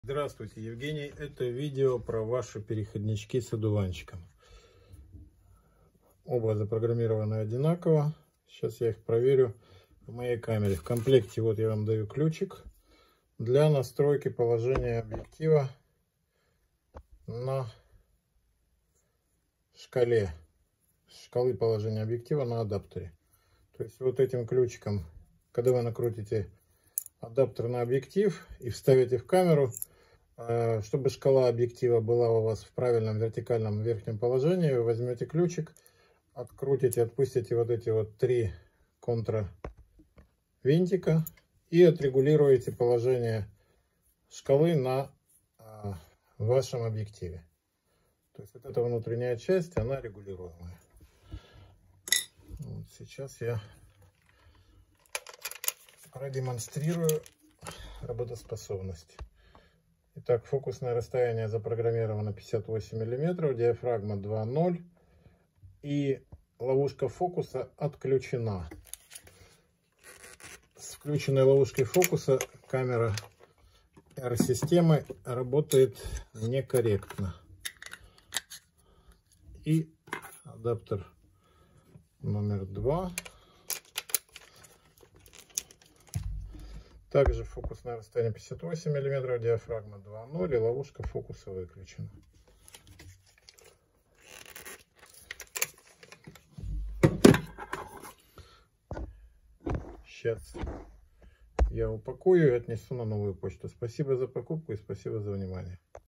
Здравствуйте, Евгений. Это видео про ваши переходнички с одуванчиком. Оба запрограммированы одинаково. Сейчас я их проверю в моей камере. В комплекте вот я вам даю ключик для настройки положения объектива на шкалы положения объектива на адаптере. То есть вот этим ключиком, когда вы накрутите адаптер на объектив и вставите в камеру, чтобы шкала объектива была у вас в правильном вертикальном верхнем положении, вы возьмете ключик, открутите, отпустите вот эти вот 3 контравинтика и отрегулируете положение шкалы на вашем объективе. То есть вот эта внутренняя часть, она регулируемая. Вот сейчас я продемонстрирую работоспособность. Итак, фокусное расстояние запрограммировано 58 мм, диафрагма 2.0 и ловушка фокуса отключена. С включенной ловушкой фокуса камера R-системы работает некорректно. И адаптер номер 2. Также фокусное расстояние 58 мм, диафрагма 2.0 и ловушка фокуса выключена. Сейчас я упакую и отнесу на новую почту. Спасибо за покупку и спасибо за внимание.